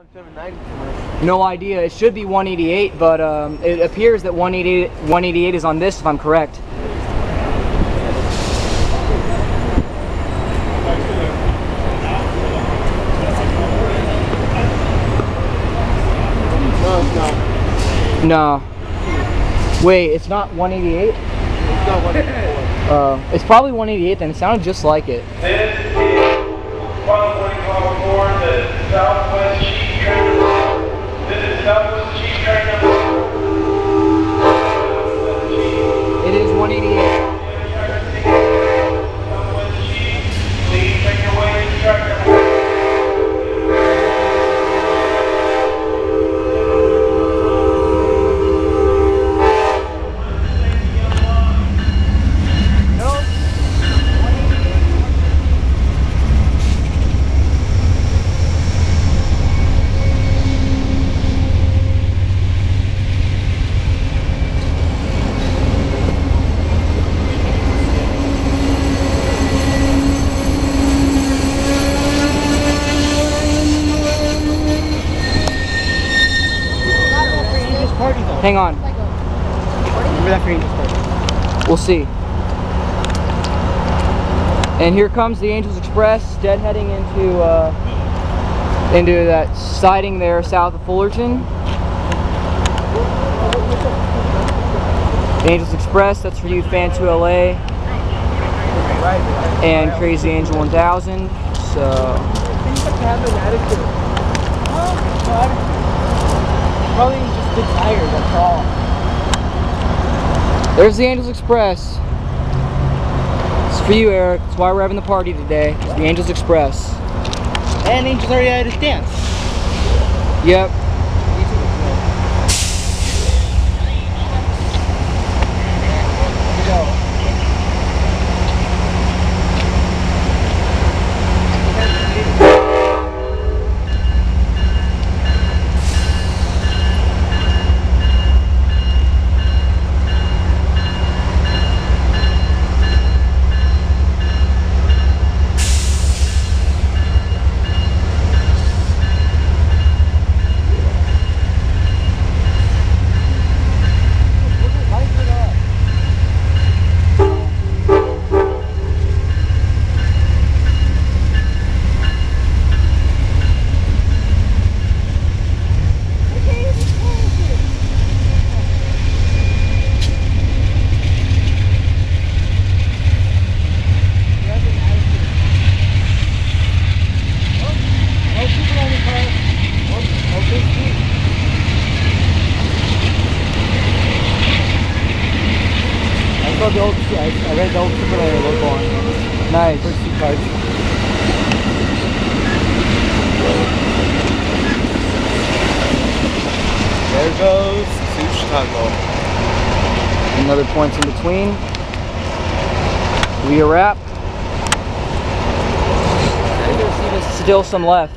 No idea. It should be 188, but it appears that 188 is on this, if I'm correct. No, it's not. No. Wait, it's not 188? It's not 184. It's probably 188 then. It sounded just like it. This is 144, the Southwest Cheap Train. This is Southwest Cheap Train number. It is 188. Southwest Cheap, please make your way to track number. Hang on. Remember that for Angels Party? We'll see. And here comes the Angels Express, deadheading into that siding there south of Fullerton. Angels Express, that's for you fans to LA. And Crazy Angel 1000. So Probably just get tired, that's all. there's the Angels Express. It's for you, Eric. That's why we're having the party today. It's the Angels Express. And Angels already had his dance. Yep. I read the old Superman logo on. Nice. First two cards. There goes to Chicago. Another points in between. We a wrap. There's still some left.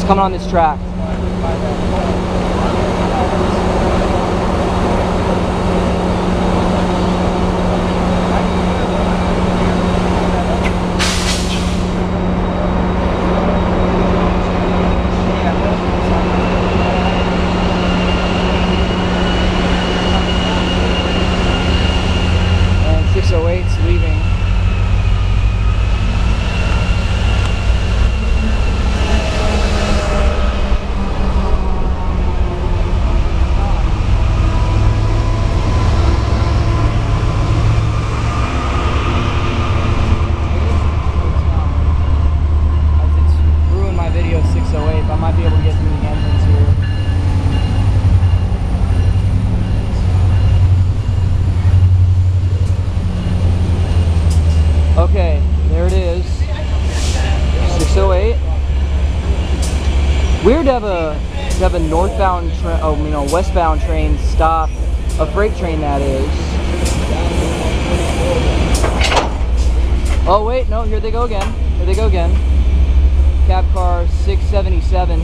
coming on this track. And 608's leaving. I might be able to get through the entrance here. Okay, there it is. 608. Weird to have a northbound train, westbound train stop a freight train, that is. Oh wait, no, here they go again. Here they go again. Cab car 677.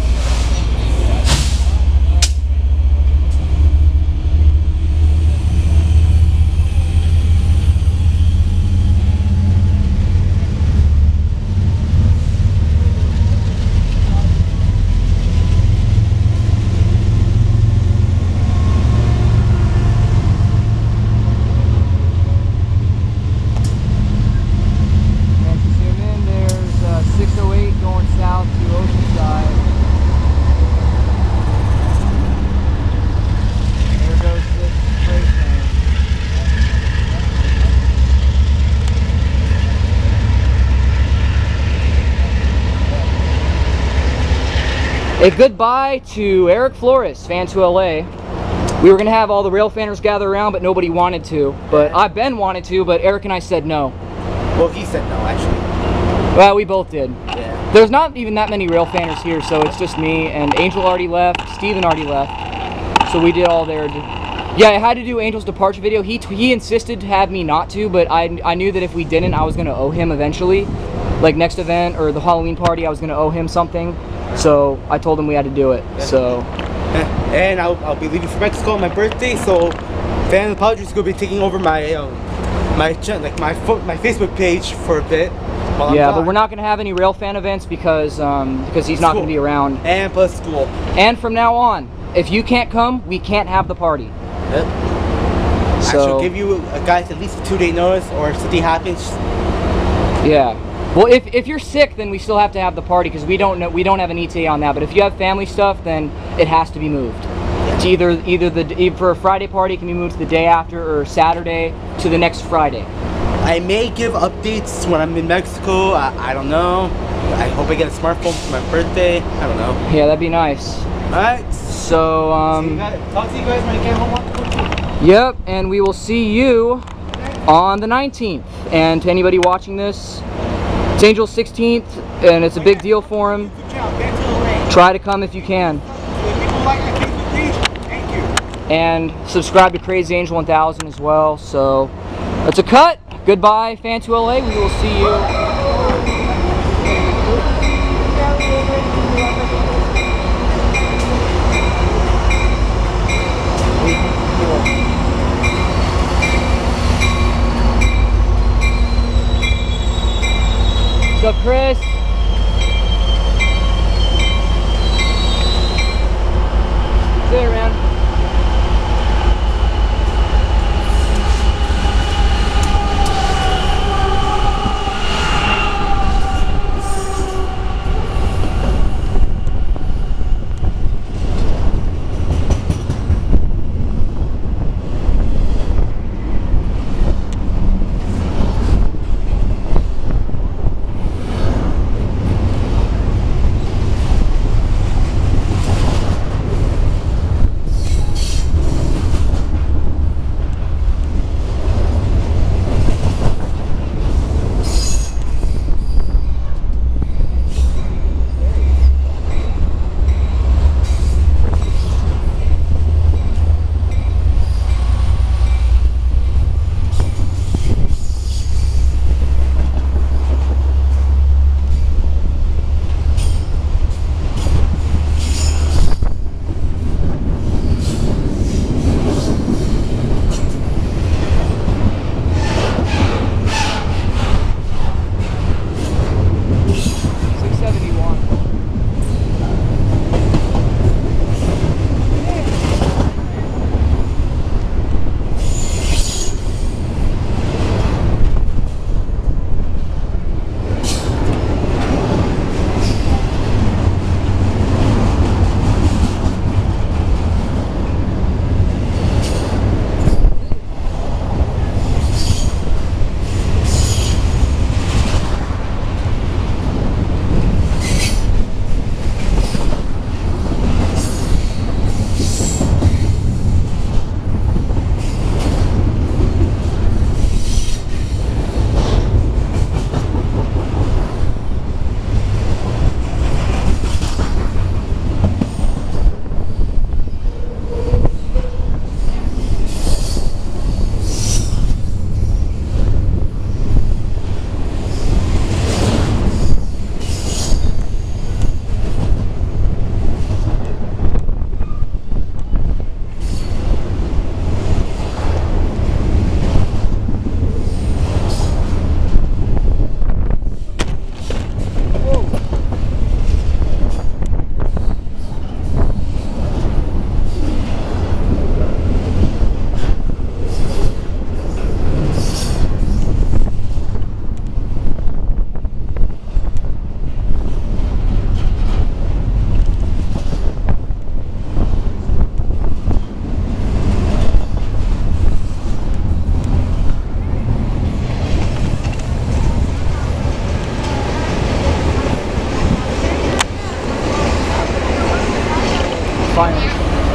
A goodbye to Eric Flores, fan to LA. We were gonna have all the Railfanners gather around, but nobody wanted to. But I've been wanted to, but Eric and I said no. Well, he said no, actually. Well, we both did. Yeah. There's not even that many Railfanners here, so it's just me, and Angel already left, Steven already left. So we did all there. Yeah, I had to do Angel's departure video. He insisted to have me not to, but I knew that if we didn't, I was gonna owe him eventually. Like next event or the Halloween party, I was gonna owe him something. So I told him we had to do it. Yeah. So. And I'll be leaving for Mexico on my birthday, so Fan Apologies is gonna be taking over my my Facebook page for a bit. Yeah, but we're not gonna have any Railfan events because he's not gonna be around. And plus school. And from now on, if you can't come, we can't have the party. Yep. So, I shall give you guys at least a 2-day notice, or if something happens. Yeah. Well, if you're sick, then we still have to have the party because we don't have an ETA on that. But if you have family stuff, then it has to be moved. It's either for a Friday party, it can be moved to the day after, or Saturday to the next Friday. I may give updates when I'm in Mexico. I don't know. I hope I get a smartphone for my birthday. I don't know. Yeah, that'd be nice. Alright. So talk to you guys when I get home. Yep, and we will see you on the 19th. And to anybody watching this, it's Angel's 16th, and it's a big deal for him. Try to come if you can. And subscribe to Crazy Angel 1000 as well. So that's a cut. Goodbye, fan to LA. We will see you. What's up, Chris? See you, man. Finally.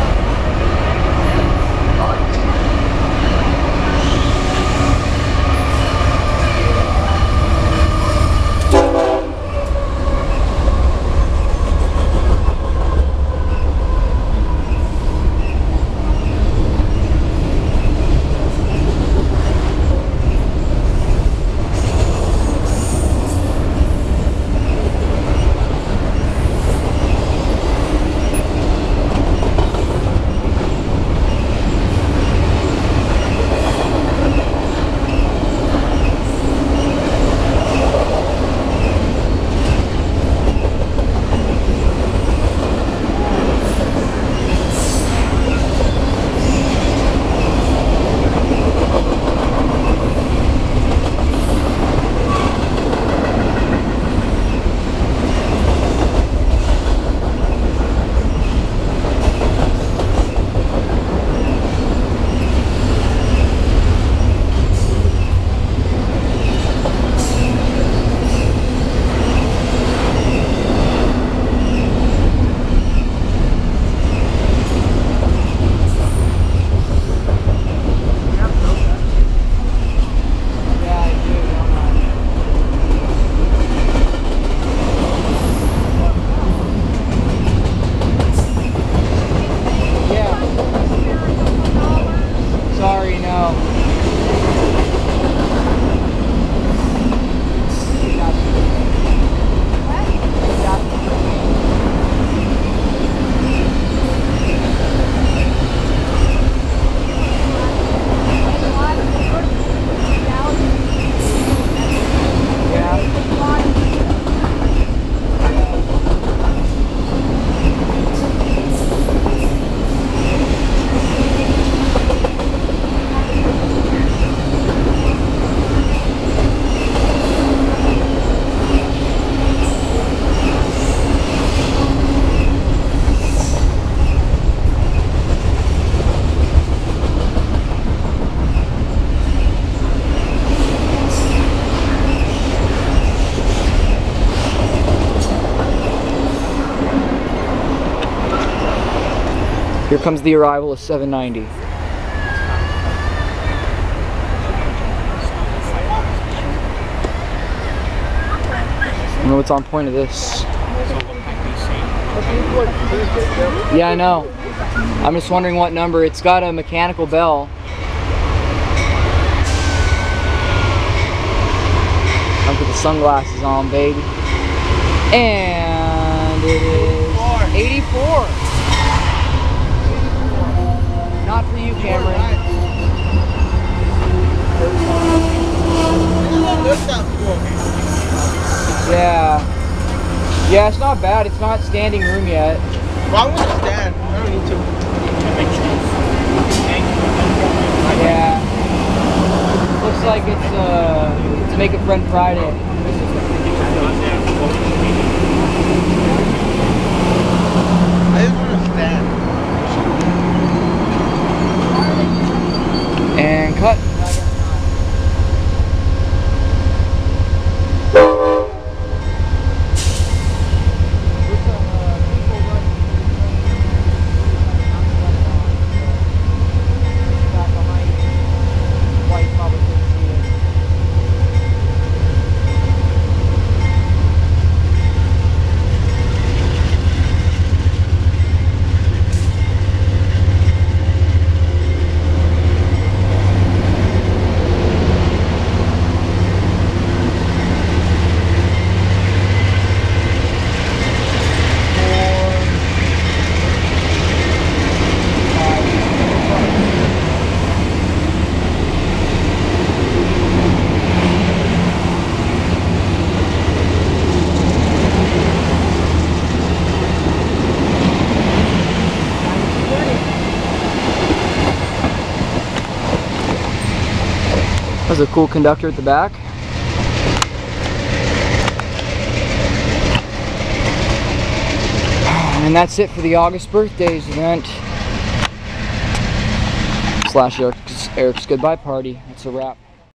Here comes the arrival of 790. I don't know what's on point of this. Yeah, I know. I'm just wondering what number. It's got a mechanical bell. I'll put the sunglasses on, baby. And it is 84. Not for you, Cameron. Yeah. Yeah, it's not bad. It's not standing room yet. Why would you stand? I don't need to. Yeah. Looks like it's Make a Friend Friday. I just want to stand. And cut. There's a cool conductor at the back. And that's it for the August birthdays event / Eric's goodbye party. It's a wrap.